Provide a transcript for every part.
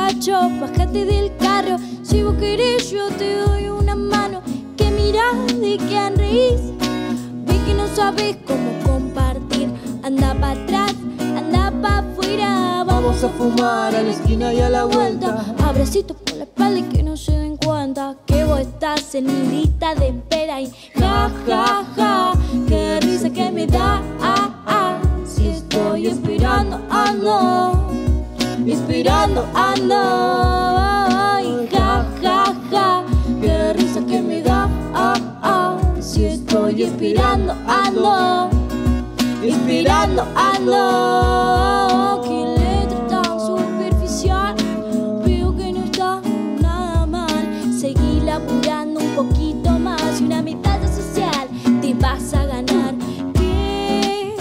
muchacho, bájate del carro. Si vos querés yo te doy una mano. ¿Qué mirás? ¿De qué reís? Ve que no sabes cómo compartir. Anda pa' atrás, anda pa' afuera. Vamos a fumar a la esquina y a la vuelta. Abracitos por la espalda y que no se den cuenta que vos estás en mi lista de espera. Y ja, ja, ja, qué risa que me da. Si estoy esperando, ando. Esperando, ando. Y ja, ja, ja, qué risa que me da. Si estoy esperando, ando. Esperando, ando. Qué letra tan superficial. Veo que no está nada mal. Seguí laburando un poquito más y una medalla social te vas a ganar. ¡Qué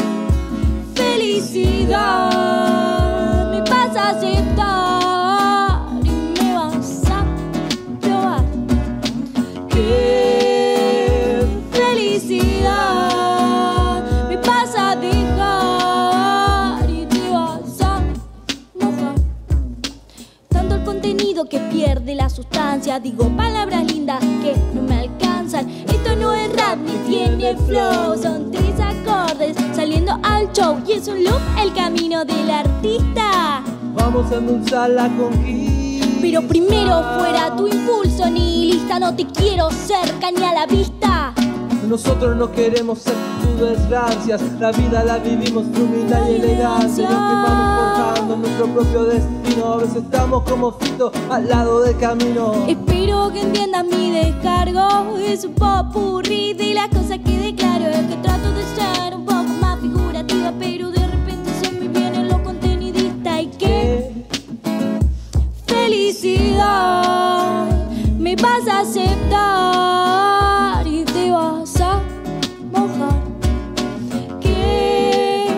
felicidad! Me vas a aceptar y me vas a probar. ¡Qué felicidad! Me vas a dejar y te vas a mojar. Tanto el contenido que pierde la sustancia. Digo palabras lindas que no me alcanzan. Esto no es rap ni tiene flow. Son 3 acordes saliendo al show. Y es un loop el camino del artista. Vamos a endulzar la conquista. Pero primero fuera tu impulso nihilista. No te quiero cerca ni a la vista. Nosotros no queremos ser tus desgracias. La vida la vivimos de humildad y elegancia. Y aunque vamos forjando nuestro propio destino, a veces estamos como Fito al lado del camino. Espero que entiendas mi descargo. Es un popurrí de las cosas que declaro. Es que trato de ser un poco más figurativa, pero de repente se me viene lo contenidista. Y qué felicidad me vas a aceptar y te vas a mojar. Qué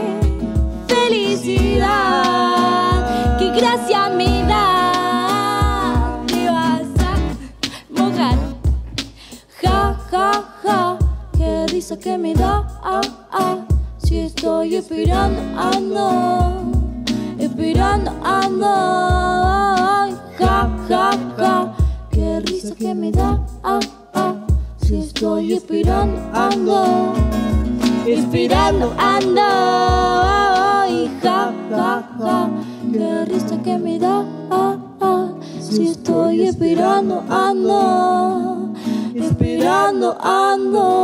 felicidad, qué gracia me da, te vas a mojar. Ja, ja, ja, qué risa que me da. Si estoy esperando, ando. Esperando, ando. Ja, ja, ja, qué risa que me da. Si estoy esperando, ando. Esperando, ando. Y ja, ja, ja, qué risa que me da. Si estoy esperando, ando. Esperando, ando.